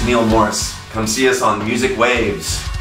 Neil Morse. Come see us on Music Waves.